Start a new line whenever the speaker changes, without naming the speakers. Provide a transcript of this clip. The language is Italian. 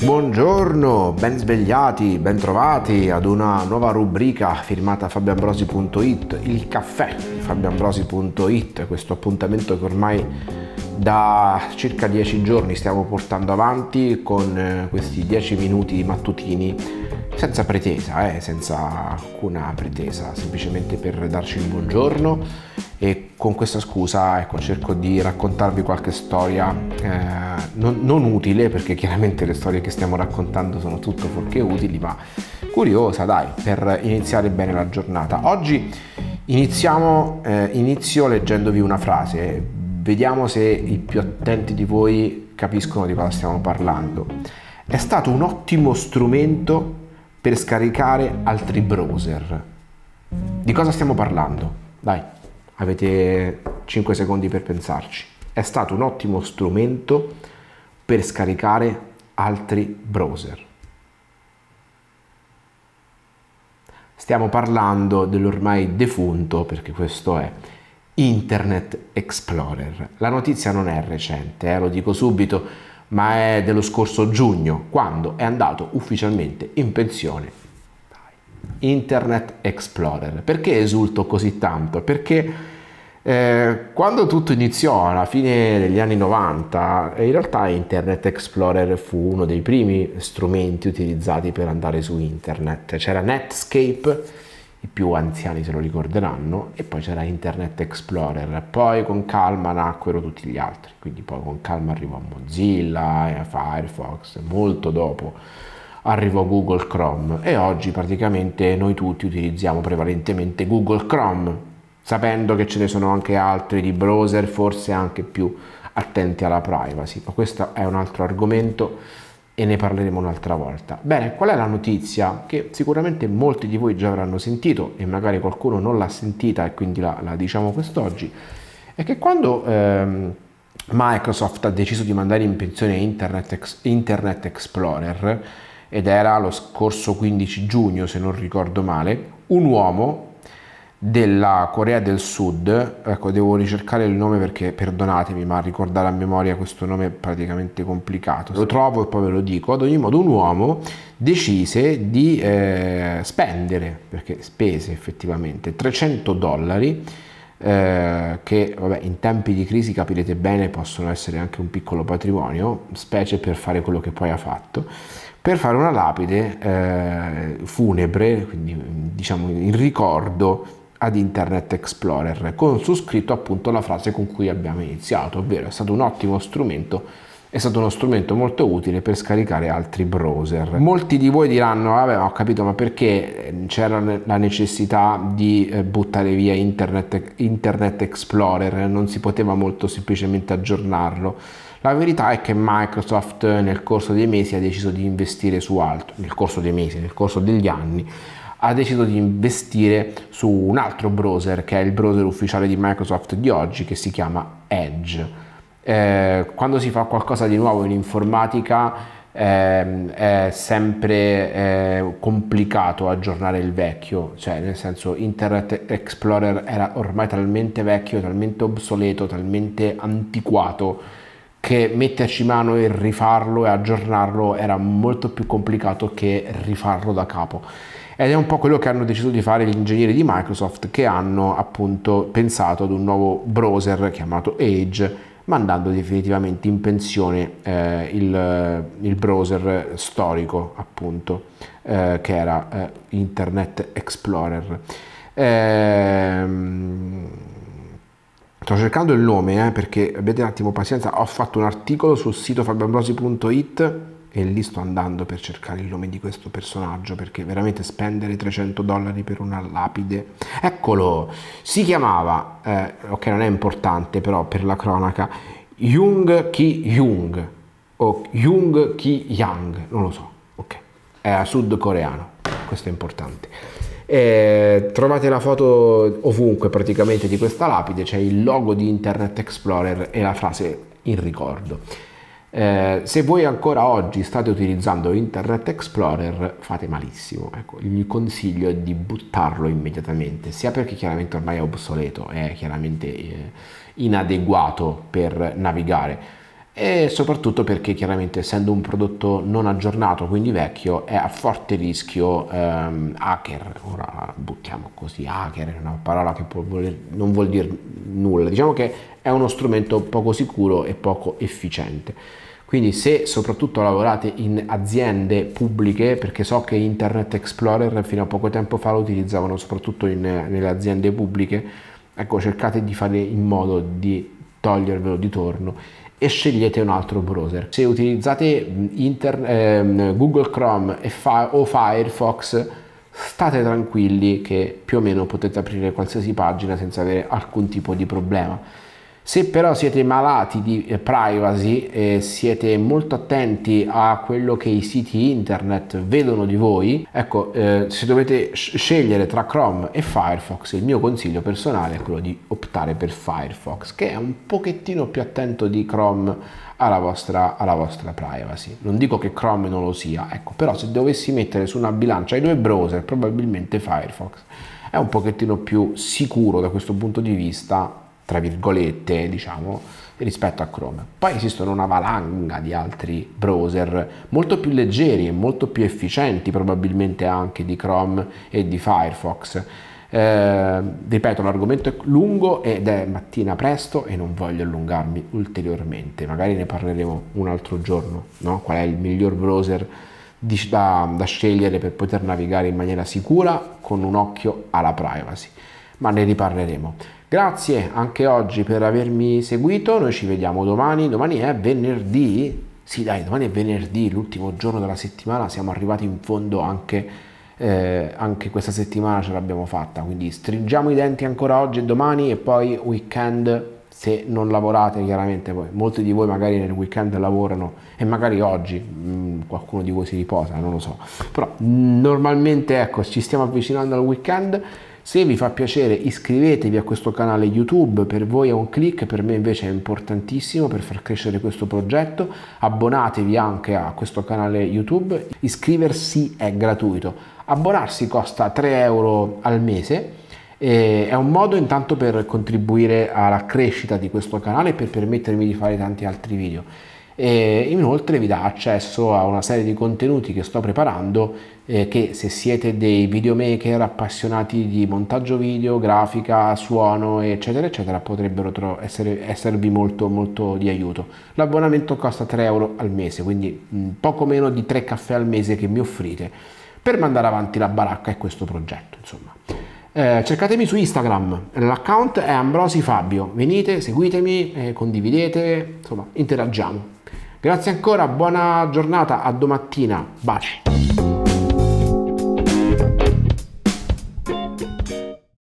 Buongiorno, ben svegliati, ben trovati ad una nuova rubrica firmata fabioambrosi.it, il caffè di fabioambrosi.it, questo appuntamento che ormai da circa 10 giorni stiamo portando avanti con questi 10 minuti mattutini senza pretesa, senza alcuna pretesa, semplicemente per darci il buongiorno e con questa scusa cerco di raccontarvi qualche storia non utile, perché chiaramente le storie che stiamo raccontando sono tutto fuorché utili, ma curiosa, dai, per iniziare bene la giornata. Oggi inizio leggendovi una frase, vediamo se i più attenti di voi capiscono di cosa stiamo parlando. È stato un ottimo strumento per scaricare altri browser. Di cosa stiamo parlando? Dai, avete 5 secondi per pensarci. È stato un ottimo strumento per scaricare altri browser. Stiamo parlando dell'ormai defunto, perché questo è, Internet Explorer. La notizia non è recente, lo dico subito, ma è dello scorso giugno, quando è andato ufficialmente in pensione Internet Explorer. Perché esulto così tanto? Perché quando tutto iniziò alla fine degli anni 90, in realtà Internet Explorer fu uno dei primi strumenti utilizzati per andare su internet. C'era Netscape, i più anziani se lo ricorderanno, e poi c'era Internet Explorer, poi con calma nacquero tutti gli altri, quindi poi con calma arrivò Mozilla, Firefox, molto dopo arrivò Google Chrome e oggi praticamente noi tutti utilizziamo prevalentemente Google Chrome, sapendo che ce ne sono anche altri di browser forse anche più attenti alla privacy, ma questo è un altro argomento e ne parleremo un'altra volta. Bene, qual è la notizia che sicuramente molti di voi già avranno sentito e magari qualcuno non l'ha sentita e quindi la diciamo quest'oggi? È che quando Microsoft ha deciso di mandare in pensione Internet Explorer, ed era lo scorso 15 giugno se non ricordo male, un uomo della Corea del Sud, ecco, devo ricercare il nome perché perdonatemi, ma ricordare a memoria questo nome è praticamente complicato, lo trovo e poi ve lo dico. Ad ogni modo un uomo decise di spendere, perché spese effettivamente $300, che vabbè, in tempi di crisi capirete bene possono essere anche un piccolo patrimonio, specie per fare quello che poi ha fatto, per fare una lapide funebre, quindi diciamo in ricordo ad Internet Explorer, con su scritto appunto la frase con cui abbiamo iniziato, ovvero è stato un ottimo strumento, è stato uno strumento molto utile per scaricare altri browser. Molti di voi diranno, vabbè, ho capito, ma perché c'era la necessità di buttare via Internet Explorer, non si poteva molto semplicemente aggiornarlo? La verità è che Microsoft nel corso dei mesi ha deciso di investire su altro, nel corso degli anni, ha deciso di investire su un altro browser che è il browser ufficiale di Microsoft di oggi, che si chiama Edge. Quando si fa qualcosa di nuovo in informatica è sempre complicato aggiornare il vecchio, cioè nel senso Internet Explorer era ormai talmente vecchio, talmente obsoleto, talmente antiquato che metterci mano e rifarlo e aggiornarlo era molto più complicato che rifarlo da capo. Ed è un po' quello che hanno deciso di fare gli ingegneri di Microsoft, che hanno appunto pensato ad un nuovo browser chiamato Edge, mandando definitivamente in pensione il browser storico appunto che era Internet Explorer. Sto cercando il nome perché abbiate un attimo pazienza, ho fatto un articolo sul sito fabioambrosi.it e lì sto andando per cercare il nome di questo personaggio, perché veramente spendere $300 per una lapide, eccolo, si chiamava ok, non è importante però per la cronaca, Jung Ki-young o Jung Ki-yang, non lo so, ok, è sudcoreano, questo è importante. Trovate la foto ovunque praticamente di questa lapide, c'è il logo di Internet Explorer e la frase in ricordo. Se voi ancora oggi state utilizzando Internet Explorer fate malissimo, ecco, il mio consiglio è di buttarlo immediatamente, sia perché chiaramente ormai è obsoleto, è chiaramente inadeguato per navigare, e soprattutto perché chiaramente essendo un prodotto non aggiornato, quindi vecchio, è a forte rischio hacker. Ora buttiamo così, hacker è una parola che non vuol dire nulla, diciamo che è uno strumento poco sicuro e poco efficiente. Quindi se soprattutto lavorate in aziende pubbliche, perché so che Internet Explorer fino a poco tempo fa lo utilizzavano soprattutto nelle aziende pubbliche, ecco, cercate di fare in modo di togliervelo di torno e scegliete un altro browser. Se utilizzate Google Chrome o Firefox, state tranquilli che più o meno potete aprire qualsiasi pagina senza avere alcun tipo di problema. Se però siete malati di privacy e siete molto attenti a quello che i siti internet vedono di voi, ecco, se dovete scegliere tra Chrome e Firefox, il mio consiglio personale è quello di optare per Firefox, che è un pochettino più attento di Chrome alla vostra privacy. Non dico che Chrome non lo sia, ecco, però se dovessi mettere su una bilancia i due browser, probabilmente Firefox è un pochettino più sicuro da questo punto di vista, tra virgolette, diciamo, rispetto a Chrome. Poi esistono una valanga di altri browser molto più leggeri e molto più efficienti probabilmente anche di Chrome e di Firefox. Ripeto, l'argomento è lungo ed è mattina presto e non voglio allungarmi ulteriormente, magari ne parleremo un altro giorno, no? Qual è il miglior browser da scegliere per poter navigare in maniera sicura con un occhio alla privacy, ma ne riparleremo. Grazie anche oggi per avermi seguito, noi ci vediamo domani. Domani è venerdì, sì dai, domani è venerdì, l'ultimo giorno della settimana, siamo arrivati in fondo anche questa settimana ce l'abbiamo fatta, quindi stringiamo i denti ancora oggi e domani e poi weekend, se non lavorate chiaramente, poi molti di voi magari nel weekend lavorano e magari oggi qualcuno di voi si riposa, non lo so, però normalmente ecco ci stiamo avvicinando al weekend. Se vi fa piacere iscrivetevi a questo canale YouTube, per voi è un click, per me invece è importantissimo per far crescere questo progetto. Abbonatevi anche a questo canale YouTube, iscriversi è gratuito, abbonarsi costa 3 euro al mese, è un modo intanto per contribuire alla crescita di questo canale e per permettermi di fare tanti altri video. E inoltre vi dà accesso a una serie di contenuti che sto preparando che se siete dei videomaker appassionati di montaggio video, grafica, suono eccetera eccetera potrebbero esservi molto di aiuto. L'abbonamento costa 3 euro al mese, quindi poco meno di 3 caffè al mese che mi offrite per mandare avanti la baracca e questo progetto, insomma. Cercatemi su Instagram, l'account è Ambrosi Fabio, venite, seguitemi, condividete, insomma interagiamo. Grazie ancora, buona giornata, a domattina, baci.